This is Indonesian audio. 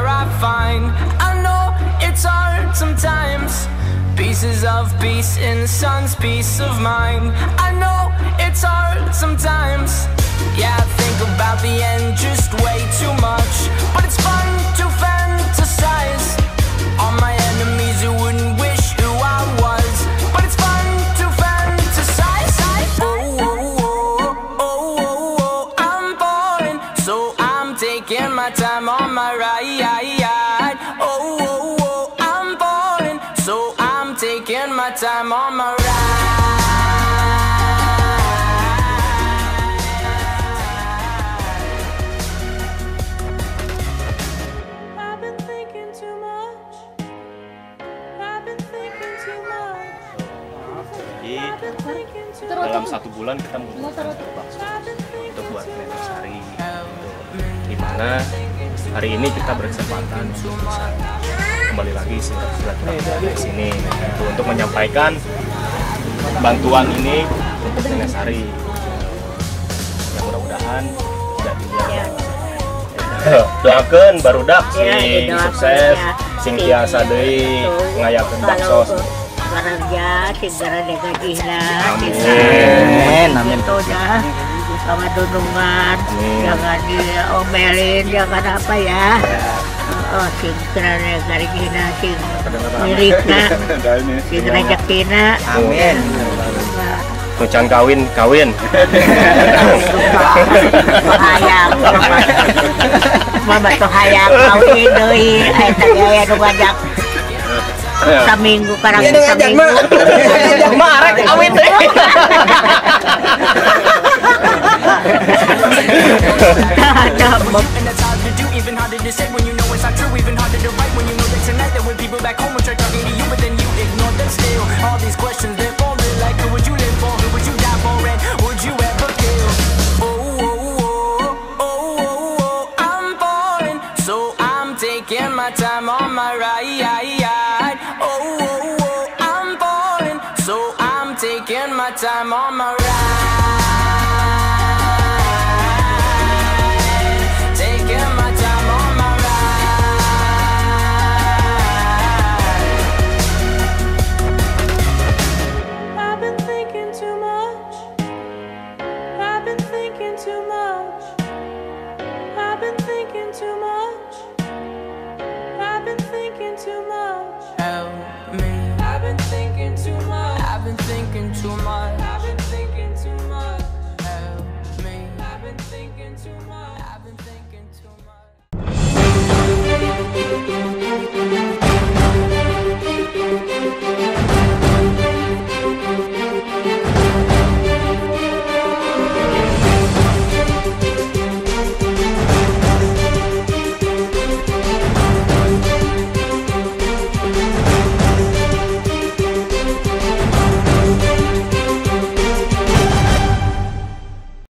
where I find. I know it's hard sometimes, pieces of peace in the sun's peace of mind. I know it's hard sometimes, yeah, I think about the end just way too much. But it's fun to fantasize on my enemies who wouldn't wish who I was. But it's fun to fantasize. Oh, oh, oh, oh, oh, oh, I'm falling, so I'm taking my time on my ride. Oh, oh, oh, I'm falling, so I'm taking my time on my ride. I've been thinking too much. I've been thinking too much. Jadi dalam 1 bulan kita menggunakan bakso untuk buat anniversary, di mana hari ini kita berkesempatan untuk bisa kembali lagi silaturahmi di sini untuk menyampaikan bantuan ini untuk anniversary yang mudah-mudahan jadi doakeun barudak sing sukses sing tiasa deui ngayakeun bakso kerja segera degajihna amin amin toda sama dunungan jangan diomelin jangan apa ya segera degajihna sing miripna sing rezekinya amin kucan kawin hayang mama tuh hayang kawin deui eta gaya nu ngajak saminggu karang saminggu marek awet teh Even harder to say when you know it's not true. Even harder to write when you know that tonight there were people back home who tried talking to you, but then you ignored them still. All these questions they're falling like, who would you live for? Who would you die for? And would you ever kill? Oh, oh, oh, oh, oh, oh, I'm falling, so I'm taking my time on my ride.